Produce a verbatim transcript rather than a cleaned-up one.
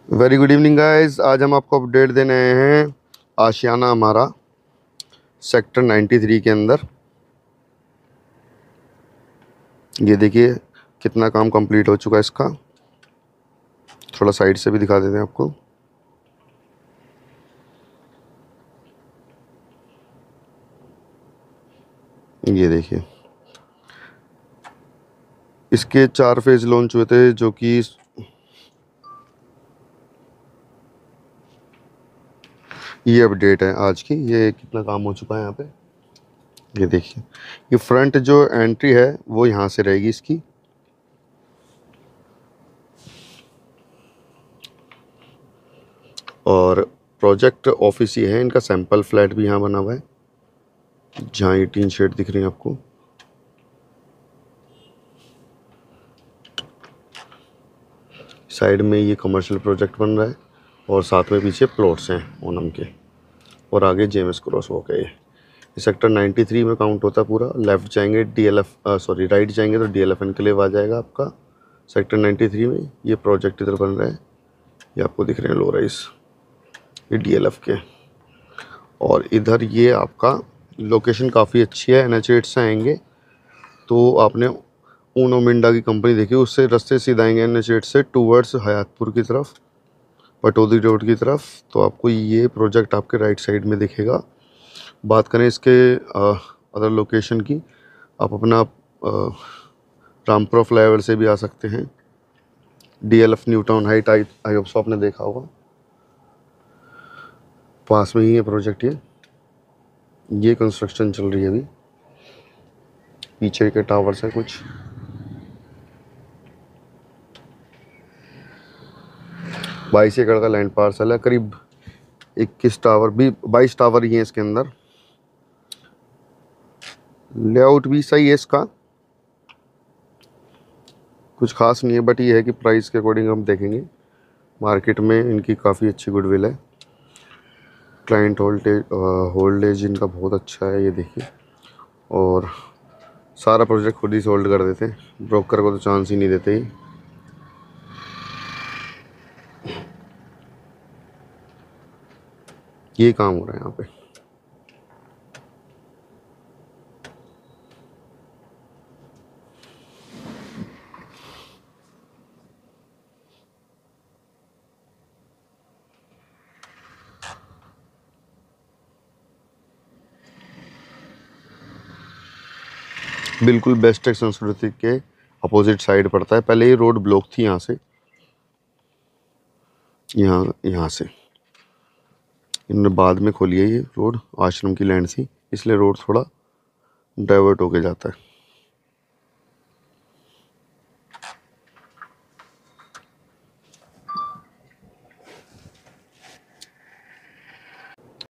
Very good evening guys. आज हम आपको अपडेट देने आए हैं आशियाना हमारा सेक्टर तिरानवे के अंदर। ये देखिए कितना काम कंप्लीट हो चुका है इसका। थोड़ा साइड से भी दिखा देते हैं आपको। ये देखिए इसके चार फेज लॉन्च हुए थे, जो कि ये अपडेट है आज की। ये कितना काम हो चुका है यहाँ पे। ये देखिए ये फ्रंट जो एंट्री है वो यहाँ से रहेगी इसकी। और प्रोजेक्ट ऑफिस ये है, इनका सैंपल फ्लैट भी यहाँ बना हुआ है, जहाँ ये टीन शेड दिख रही है आपको। साइड में ये कमर्शियल प्रोजेक्ट बन रहा है और साथ में पीछे प्लॉट्स हैं ओनम के, और आगे जेएमएस क्रॉस वॉक है। ये सेक्टर तिरानवे में काउंट होता है पूरा। लेफ़्ट जाएंगे डीएलएफ सॉरी राइट जाएंगे तो डीएलएफ एनक्लेव आ जाएगा आपका सेक्टर तिरानवे में। ये प्रोजेक्ट इधर बन रहा है, ये आपको दिख रहे हैं लो राइस, ये डीएलएफ के। और इधर ये आपका लोकेशन काफ़ी अच्छी है। एन एच एट से आएंगे तो आपने ऊनो मिंडा की कंपनी देखी, उससे रास्ते सीधा आएंगे एन एच एट से टूवर्ड्स हयातपुर की तरफ, पटौदी रोड की तरफ, तो आपको ये प्रोजेक्ट आपके राइट साइड में दिखेगा। बात करें इसके अदर लोकेशन की, आप अपना रामपुरा फ्लाईओवर से भी आ सकते हैं। DLF new town height I I hope so आपने देखा होगा, पास में ही है प्रोजेक्ट। ये ये कंस्ट्रक्शन चल रही है अभी। पीछे के टावर्स है कुछ। बाईस एकड़ का लैंड पार्सल है, करीब इक्कीस टावर भी बाईस टावर ही हैं इसके अंदर। लेआउट भी सही है इसका, कुछ खास नहीं है, बट ये है कि प्राइस के अकॉर्डिंग हम देखेंगे। मार्केट में इनकी काफ़ी अच्छी गुडविल है। क्लाइंट होल्डेज होल्डेज इनका बहुत अच्छा है, ये देखिए। और सारा प्रोजेक्ट खुद ही सोल्ड कर देते हैं, ब्रोकर को तो चांस ही नहीं देते ही। ये काम हो रहा है यहाँ पे। बिल्कुल बेस्ट टेक संस्कृति के अपोजिट साइड पड़ता है। पहले ये रोड ब्लॉक थी यहाँ से, यहाँ यहाँ से इन्होंने बाद में खोली है ये रोड। आश्रम की लैंड थी, इसलिए रोड थोड़ा डाइवर्ट होके जाता है।